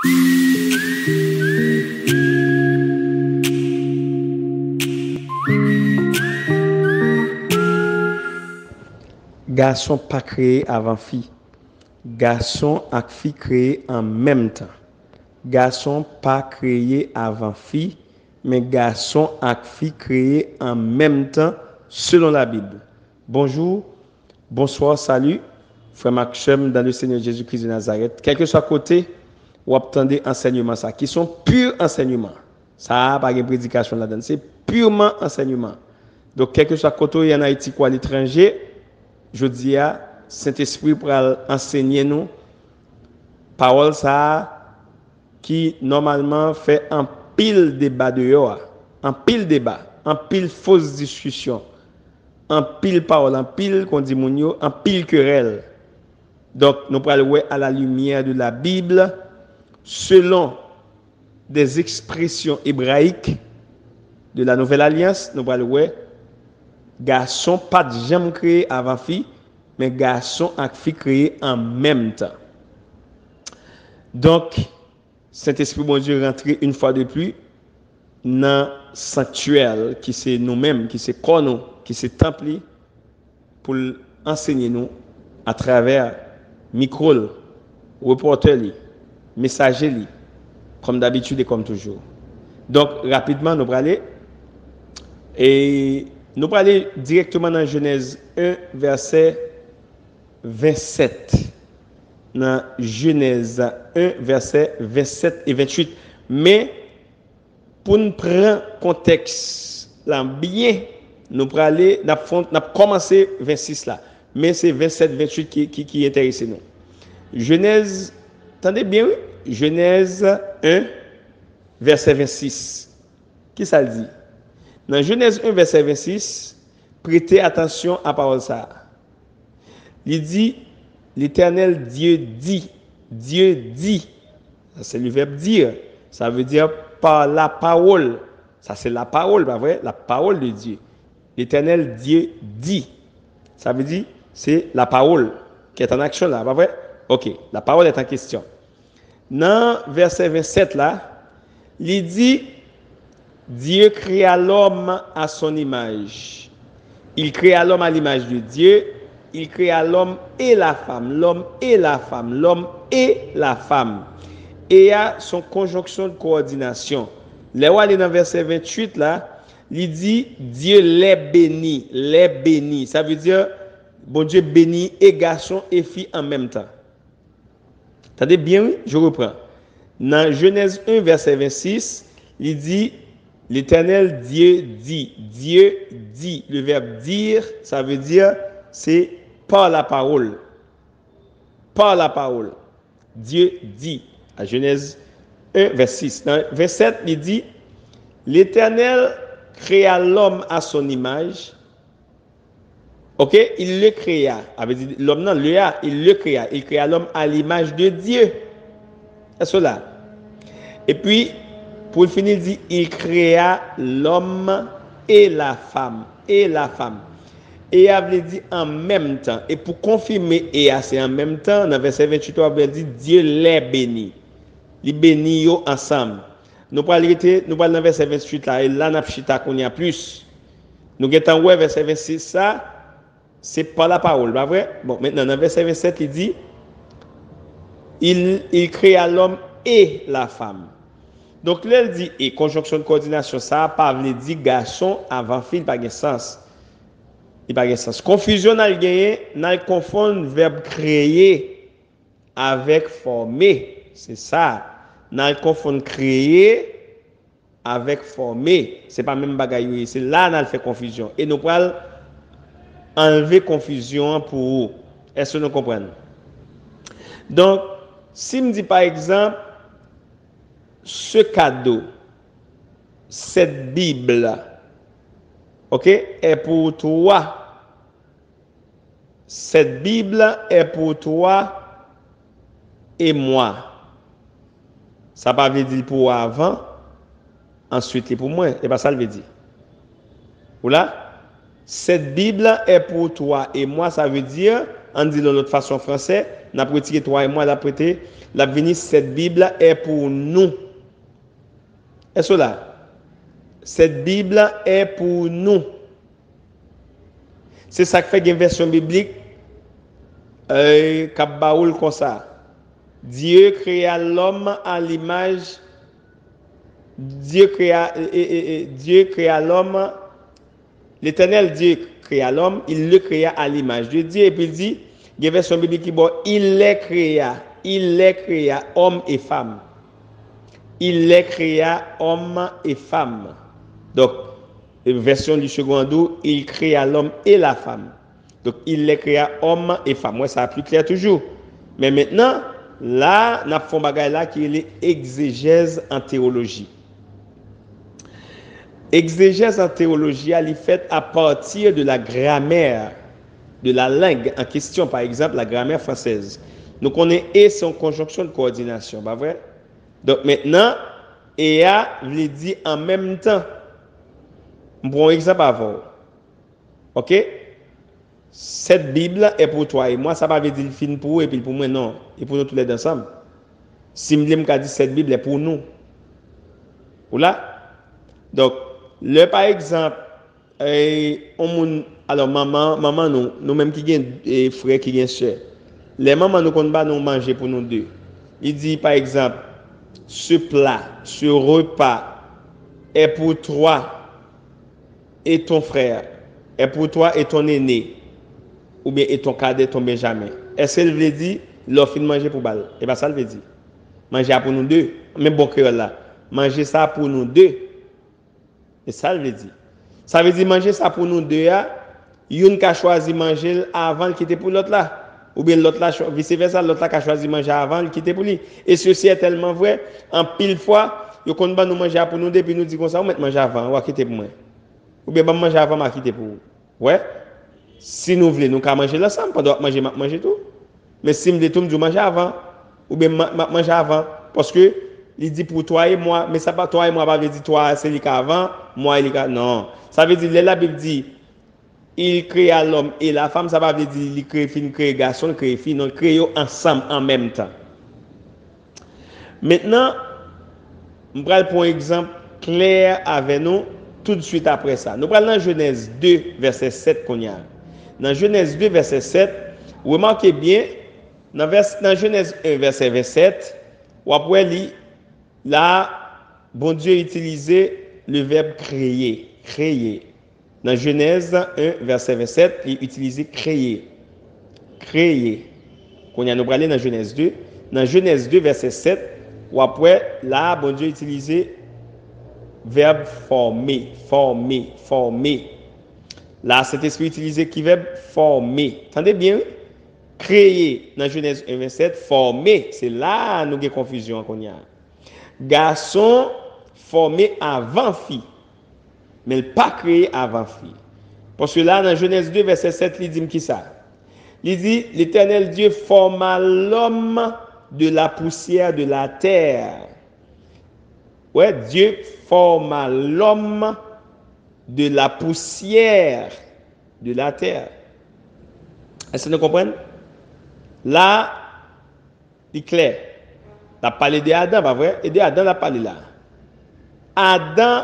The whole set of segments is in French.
Garçon pas créé avant fille. Garçon et fille créé en même temps. Garçon pas créé avant fille, mais garçon et fille créé en même temps selon la Bible. Bonjour, bonsoir, salut, frère Maxime dans le Seigneur Jésus-Christ de Nazareth. Quel que soit côté, vous attendez enseignement ça, qui sont purs enseignements. Ça n'a pas de prédication là-dedans, c'est purement enseignement. Donc, quel que soit côté, en Haïti ou à l'étranger, je dis à Saint-Esprit pour enseigner nous parole ça qui normalement fait un pile débat dehors, un pile débat, un pile fausse discussion, un pile parole, un pile qu'on dit mounio, un pile querelle. Donc nous parlons à la lumière de la Bible selon des expressions hébraïques de la Nouvelle Alliance, nous parlons garçon pas de jamais créé avant fille, mais garçon et fille créé en même temps. Donc, Saint-Esprit bon Dieu rentré une fois de plus dans le sanctuaire qui c'est nous-mêmes, qui c'est corps nous, qui c'est temple pour enseigner nous à travers micro, reporter, messager, comme d'habitude et comme toujours. Donc, rapidement, nous allons aller et nous allons aller directement dans Genèse 1, verset 27. Dans Genèse 1, verset 27 et 28. Mais, pour nous prendre contexte là bien, nous allons aller, nous avons commencé 26 là. Mais c'est 27, 28 qui intéresse nous. Genèse, attendez bien, oui? Genèse 1, verset 26. Qui ça dit? Dans Genèse 1, verset 26, prêtez attention à la parole ça. Il dit, l'Éternel Dieu dit. Dieu dit. Ça, c'est le verbe dire. Ça veut dire par la parole. Ça, c'est la parole, pas vrai? La parole de Dieu. L'Éternel Dieu dit. Ça veut dire, c'est la parole qui est en action là, pas vrai? Ok, la parole est en question. Dans verset 27 là, il dit, Dieu créa l'homme à son image. Il créa l'homme à l'image de Dieu. Il créa l'homme et la femme. L'homme et la femme. L'homme et la femme. Et il y a son conjonction de coordination. Là où aller dans verset 28 là, il dit Dieu les bénit. Les bénit. Ça veut dire bon Dieu bénit et garçon et fille en même temps. Attendez bien, oui? Je reprends. Dans Genèse 1, verset 26, il dit l'Éternel Dieu dit. Dieu dit. Le verbe dire, ça veut dire, c'est par la parole. Par la parole. Dieu dit. À Genèse 1, verset 6. Dans verset 7, il dit l'Éternel créa l'homme à son image. Ok? Il le créa. L'homme, non, il le créa. Il créa l'homme à l'image de Dieu. C'est cela. Et puis, pour finir, il dit, il créa l'homme et la femme. Et la femme. Et il avait dit en même temps. Et pour confirmer, et c'est en même temps, dans verset 28, il avait dit, Dieu les bénit. Il bénit ensemble. Nous parlons dans verset 28 là, et là, nous avons a plus. Nous avons ouais, verset 26, ça, c'est pas la parole, pas vrai? Bon, maintenant, dans verset 27, il dit, il créa l'homme et la femme. Donc là, il dit, et conjonction de coordination, ça n'a pas dit garçon avant fille, il n'a pas de sens. Il n'a pas de sens. Confusion, n'a confond le verbe créer avec former. C'est ça. N'a confond créer avec former. C'est pas même bagaille. C'est là qu'on fait confusion. Et nous allons enlever confusion pour vous. Est-ce que nous comprenons? Donc, si me dit par exemple, ce cadeau, cette Bible, ok, est pour toi. Cette Bible est pour toi et moi. Ça ne veut pas dire pour avant, ensuite c'est pour moi. Et pas ça le veut dire. Voilà? Cette Bible est pour toi et moi, ça veut dire, on dit de l'autre façon français, on a prêté toi et moi, on a prêté La venue, cette Bible est pour nous. Est-ce là? Cette Bible est pour nous. C'est ça qui fait une version biblique Kabbaoul comme ça. Dieu créa l'homme à l'image. Dieu créa l'homme. L'Éternel Dieu créa l'homme, il le créa à l'image de Dieu. Et puis il dit, il y a une version biblique qui dit, il les créa, hommes et femmes. Il les créa, hommes et femmes. Donc, version du second, il créa l'homme et la femme. Donc, il les créa, hommes et femmes. Moi, ça a plus clair toujours. Mais maintenant, là, nous avons fait un bagage là qui est l'exégèse en théologie. Exégèse en théologie, elle est faite à partir de la grammaire, de la langue en question, par exemple la grammaire française. Nous connaissons et son conjonction de coordination, pas vrai? Donc maintenant, EA veut dire en même temps. Bon exemple avant. Ok? Cette Bible est pour toi et moi, ça va veut dire fin pour vous et puis pour moi, non. Et pour nous tous les deux ensemble. Si je dis cette Bible est pour nous. Ou là? Donc, le par exemple, alors maman nous-mêmes qui gagnent frères qui gagnent soeurs, les mamans nous comptent pas nous manger pour nous deux. Il dit par exemple, ce plat, ce repas est pour toi et ton frère, est pour toi et ton aîné, ou bien et ton cadet, ton benjamin. Est-ce qu'elle veut dire l'offre de manger pour balle? Et bien ça le veut dire. Manger pour nous deux, même bon créole là. Manger ça pour nous deux. Et ça veut dire. Ça veut dire manger ça pour nous deux. Une qui a choisi manger avant de quitter pour l'autre là. Ou bien l'autre là, vice-versa, l'autre là qui a choisi manger avant de quitter pour lui. Et ceci est tellement vrai. En pile fois, il y a nous manger pour nous deux, puis nous dit comme ça, on met manger avant, on va quitter pour moi. Ou bien manger avant, on va quitter pour vous. Ouais. Si nous voulons, nous allons manger ensemble, pendant manger tout. Mais si nous voulons manger avant, ou bien manger avant, parce que il dit pour toi et moi, mais ça pas toi et moi, pas veut dire toi c'est lui qui avant, moi il est non. Ça veut dire la Bible dit il créa l'homme et la femme, ça veut dire il crée fille, crée garçon, crée fille, non créé ensemble en même temps. Maintenant, je vais prendre un exemple clair avec nous tout de suite après ça. Nous prenons dans Genèse 2 verset 7 qu'on y a. Dans Genèse 2 verset 7, remarquez bien dans Genèse 1 verset 27, ou après là, bon Dieu a utilisé le verbe créer. Créer. Dans Genèse 1, verset 27, il utilise créer. Créer. Qu'on y a nous parlé dans Genèse 2. Dans Genèse 2, verset 7, ou après, là, bon Dieu a utilisé verbe former. Former. Former. Là, cet esprit utilisé qui verbe former. Entendez bien? Créer. Dans Genèse 1, verset 7, former. C'est là nous avons confusion qu'on y a. Garçon formé avant fille, mais pas créé avant fille. Parce que là, dans Genèse 2, verset 7, il dit qui ça? Il dit, l'Éternel Dieu forma l'homme de la poussière de la terre. Ouais, Dieu forma l'homme de la poussière de la terre. Est-ce que vous comprenez? Là, il est clair. On a parlé d'Adam, pas vrai? Et d'Adam, on a parlé là. Adam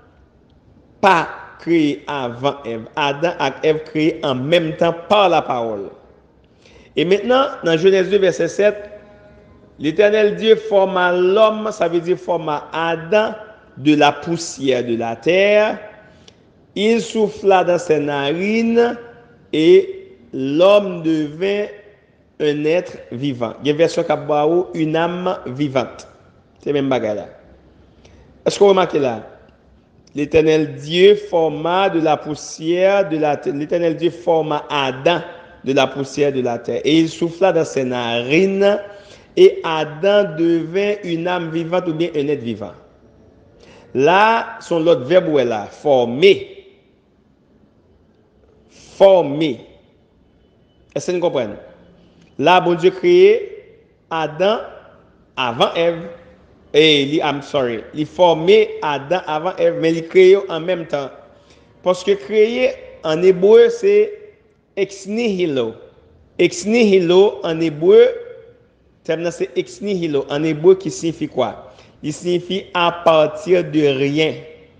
pas créé avant Ève. Adam et Ève créé en même temps par la parole. Et maintenant, dans Genèse 2, verset 7, l'Éternel Dieu forma l'homme, ça veut dire forma Adam de la poussière de la terre. Il souffla dans ses narines et l'homme devint un être vivant. Il y a une version qui a une âme vivante. C'est le même bagage là. Est-ce que vous remarquez là? L'Éternel Dieu forma de la poussière de la terre. L'Éternel Dieu forma Adam de la poussière de la terre. Et il souffla dans ses narines et Adam devint une âme vivante ou bien un être vivant. Là, son l'autre verbe est là. Former. Former. Est-ce que vous comprenez? Là, bon Dieu créé Adam avant Ève. Il formé Adam avant Ève, mais il créé en même temps. Parce que créer en hébreu, c'est ex nihilo. Ex nihilo en hébreu, terme là c'est ex nihilo en hébreu qui signifie quoi? Il signifie à partir de rien.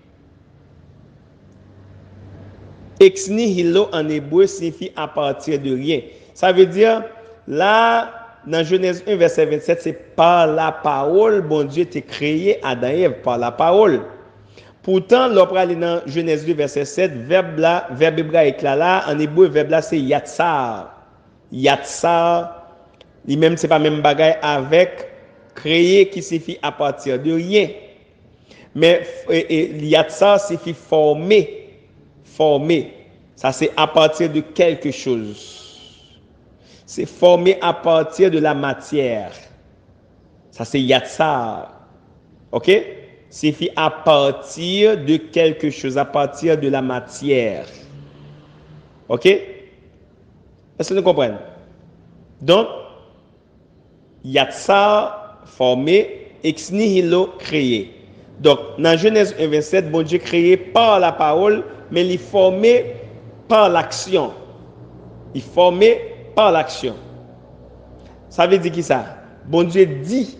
Ex nihilo en hébreu signifie à partir de rien. Ça veut dire, là, dans Genèse 1, verset 27, c'est par la parole, bon Dieu t'a créé Adam et Ève, par la parole. Pourtant, l'on aller dans Genèse 2, verset 7, verbe hébraïque là, en hébreu, verbe là, c'est yatsar. Yatsar, lui-même, c'est pas même bagaille avec créer qui signifie à partir de rien. Mais yatsar signifie former. Former, ça c'est à partir de quelque chose. C'est formé à partir de la matière. Ça c'est yatsar. OK? Signifie à partir de quelque chose, à partir de la matière. OK? Est-ce que vous comprenez? Donc, yatsar, formé, ex nihilo, créé. Donc, dans Genèse 1, 27, bon Dieu créé par la parole, mais il est formé par l'action. Il est formé par l'action. Ça veut dire qui ça? Bon Dieu dit,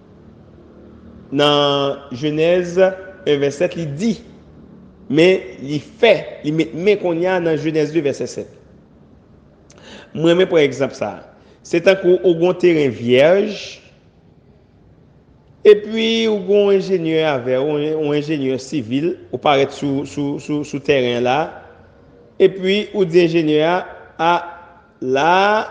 dans Genèse 1, 27, il dit, mais il fait, il met qu'on y a dans Genèse 2, verset 7. Moi, par exemple, ça, c'est un coup au terrain vierge, et puis, ou un ingénieur avec, ou ingénieur civil, ou paraît sous terrain là, et puis, ou dit ingénieur, là,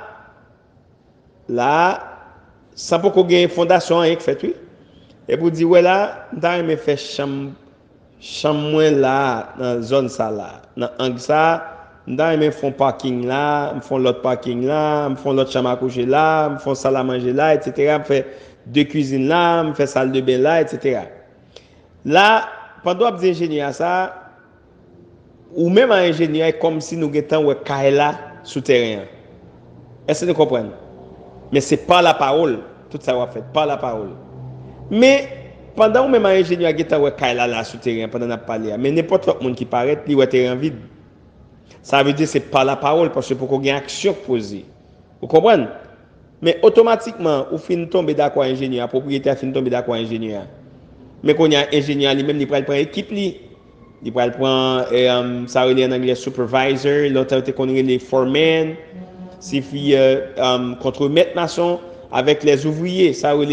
sans pour qu'on ait une fondation, hein, fait, oui. Et pour dire, ouais, là, dans me fait chambre là, dans la zone ça là, dans l'angle ça, dans me font parking là, me font l'autre parking là, me font l'autre chambre à coucher là, me font salle à manger là, etc. Me fait deux cuisines là, me fait salle de bain là, etc. Là, pendant que ingénieur ça, ou même un ingénieur comme si nous étions ouais là souterrain. Est-ce que vous comprenez? Mais c'est pas la parole, tout ça va fait par la parole. Mais pendant que même un ingénieur qui était ouais là souterrain pendant n'a parlé, mais n'importe quel monde qui paraît, il ouais terrain vide. Ça veut dire c'est pas la parole parce que pour qu'on ait une action posée. Vous comprenez? Mais automatiquement, ou fin tomber d'accord ingénieur, propriétaire fin tomber d'accord ingénieur. Mais quand il y a ingénieur lui-même, il peut prendre équipe lui. Il peut prendre ça veut dire en anglais supervisor, l'autre qu'on les foreman, c'est contre-maître maçon avec les ouvriers, ça veut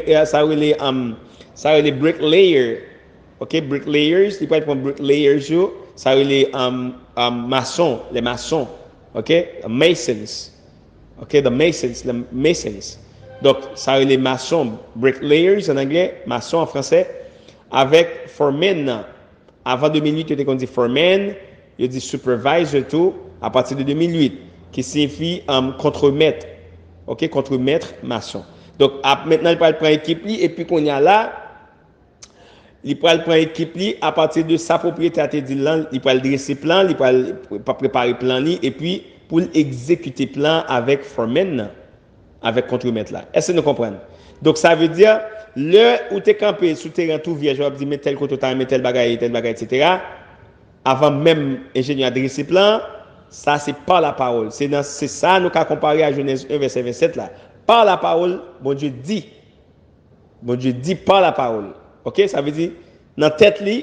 les bricklayers. OK, bricklayers, il peut prendre bricklayers, ça veut les maçons, les maçons. OK, masons. OK, the masons. Donc, ça les maçons, bricklayers en anglais, maçons en français, avec foreman. Avant 2008, il y a dit foreman, il y a dit supervisor tout, à partir de 2008, qui signifie contre-maître. OK, contre-maître maçon. Donc, maintenant, il peut prendre équipe, et puis qu'on y a là, il peut prendre équipe, à partir de sa propriété, il peut dresser plan, il peut préparer plan, et puis, pour exécuter plan avec foreman, avec contre-maître là. Est-ce que nous comprenons? Donc ça veut dire, le où tu es campé sous terrain tout vierge, je vais dire, mais tel côté, mais tel bagaille, etc. Avant même ingénieur dresser plan, ça c'est par la parole. C'est ça nous avons comparé à Genèse 1, verset 27 là. Par la parole, bon Dieu dit. Bon Dieu dit par la parole. OK? Ça veut dire, dans tête li,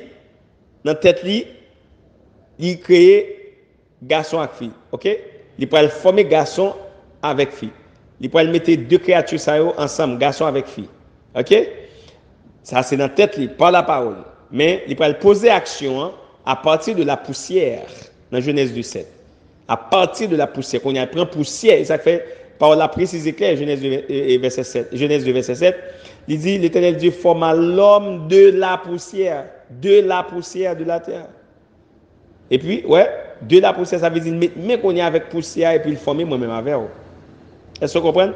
il crée garçon avec fille. OK? Il peut former garçon avec fille. Il peut mettre deux créatures ensemble, garçon avec fille. OK? Ça, c'est dans la tête, pas la parole. Mais il peut poser action à partir de la poussière, dans Genèse 2,7. À partir de la poussière, qu'on y a pris poussière, et ça fait, par la précise claire, Genèse 2, verset 7, il dit, l'Éternel Dieu forma l'homme de la poussière de la terre. Et puis, ouais, de la poussière, ça veut dire, mais qu'on y a avec poussière et puis il forme moi-même avec. Est-ce que vous comprenez?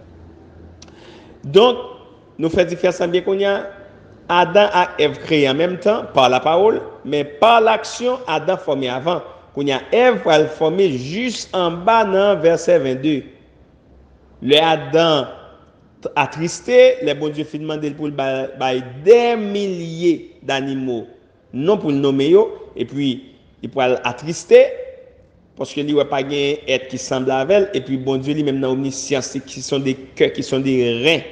Donc, nous faisons différence bien qu'on y a Adam et Ève créés en même temps par la parole, mais par l'action, Adam formé avant. Qu'on y a Ève va le former juste en bas dans verset 22. Le Adam attristé, le bon Dieu fit demander pour le bail des milliers d'animaux, non pour le nommer, et puis il peut attristé, parce que lui a pas gain être qui semble avec elle et puis bon Dieu lui même dans omniscience qui sont des cœurs qui sont des reins.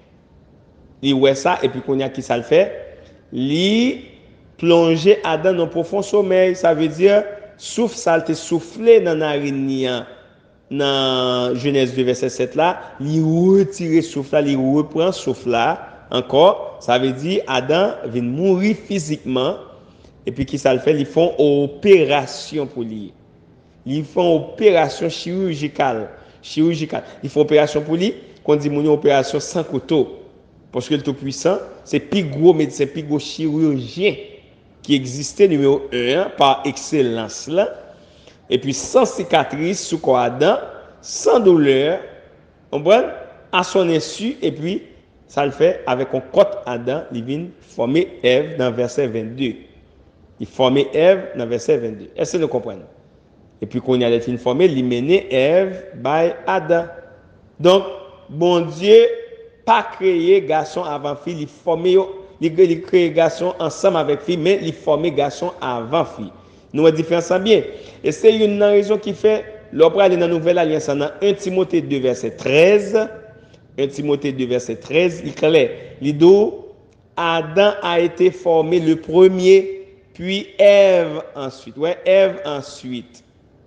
Il ouais ça et puis qu'on y a qui ça le fait, lui plonger Adam dans un profond sommeil, ça veut dire souffle ça a été soufflé dans narine dans Genèse 2 verset 7 là, il retire souffle là, il reprend souffle là encore, ça veut dire Adam vient mourir physiquement et puis qui ça le fait, ils font opération pour lui. Ils font opération chirurgicale. Ils font opération pour lui, qu'on dit mon opération sans couteau. Parce que le tout-puissant, c'est le plus gros médecin, le plus gros chirurgien qui existait, numéro 1, par excellence. Là. Et puis sans cicatrice sous corps Adam, sans douleur, on voit à son insu, et puis ça le fait avec un côte Adam, il vient former Ève dans verset 22. Il formait Ève dans verset 22. Est-ce que nous comprenons? Et puis, quand il y a les filles formées, il menait Ève by Adam. Donc, bon Dieu, pas créé garçon avant fille, il crée garçon ensemble avec fille, mais il formait garçon avant fille. Nous avons différence bien. Et c'est une raison qui fait, l'opéra de la nouvelle alliance, dans 1 Timothée 2, verset 13, 1 Timothée 2, verset 13, il est clair. Il dit, Adam a été formé le premier, puis Ève ensuite. Ouais, Ève ensuite.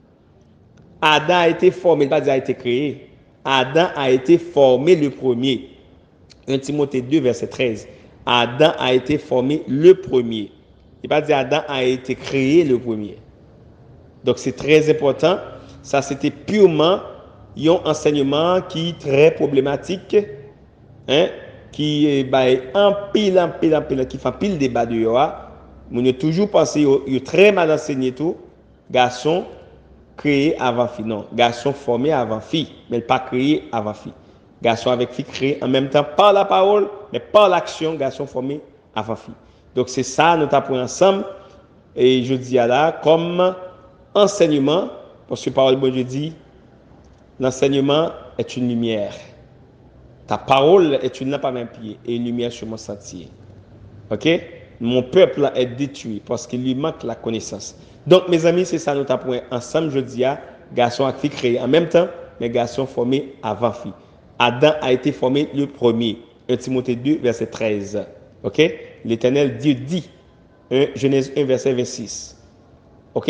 Adam a été formé, pas dire a été créé. Adam a été formé le premier. 1 Timothée 2, verset 13. Adam a été formé le premier. Il pas dire Adam a été créé le premier. Donc c'est très important. Ça, c'était purement un enseignement qui est très problématique, hein, qui est en pile, qui fait pile débat de yoa. On a toujours pensé, il est très mal enseigné tout. Garçon créé avant fille. Non, garçon formé avant fille, mais pas créé avant fille. Garçon avec fille créé en même temps par la parole, mais par l'action, garçon formé avant fille. Donc c'est ça, nous t'apprenons ensemble. Et je dis à là, comme enseignement, parce que parole de Dieu dit, l'enseignement est une lumière. Ta parole est une lampe à mes pieds et une lumière sur mon sentier. Ok? Mon peuple est détruit parce qu'il lui manque la connaissance. Donc, mes amis, c'est ça nous t'apprenons ensemble, je dis à garçon et fille créés en même temps, mais garçon formé avant fille. Adam a été formé le premier. 1 Timothée 2, verset 13. Ok? L'Éternel Dieu dit, Genèse 1, verset 26. Ok?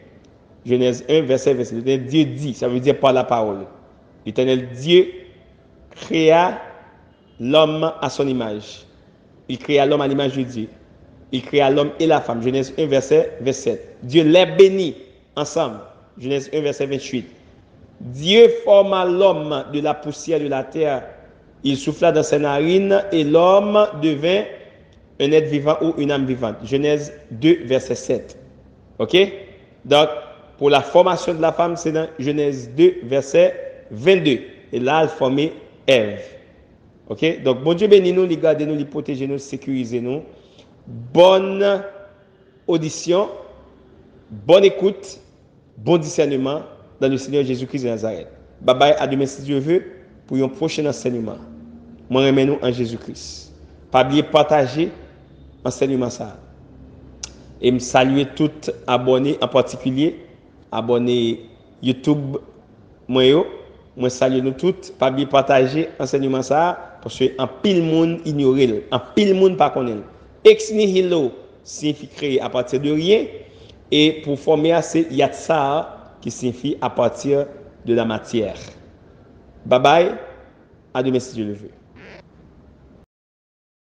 Genèse 1, verset 26. L'Éternel Dieu dit, ça veut dire par la parole. L'Éternel Dieu créa l'homme à son image. Il créa l'homme à l'image de Dieu. Il créa l'homme et la femme. Genèse 1, verset 27. Dieu les bénit ensemble. Genèse 1, verset 28. Dieu forma l'homme de la poussière de la terre. Il souffla dans ses narines et l'homme devint un être vivant ou une âme vivante. Genèse 2, verset 7. Ok? Donc, pour la formation de la femme, c'est dans Genèse 2, verset 22. Et là, elle formait Ève. Ok? Donc, bon Dieu bénit nous, les garde nous, les protéger nous, sécuriser nous. Bonne audition, bonne écoute, bon discernement dans le Seigneur Jésus-Christ de Nazareth. Bye bye, à demain si Dieu veut, pour un prochain enseignement. Moi, remets-nous en Jésus-Christ. Pas oublier partager enseignement ça. Et me saluer tous abonnés, en particulier, abonnés YouTube, moi salue nous tous. Pas oublier partager enseignement ça, parce que en pile monde ignoré, en pile monde pas connaît. Ex nihilo signifie créer à partir de rien, et pour former assez yatsa qui signifie à partir de la matière. Bye bye, à demain si Dieu le veut.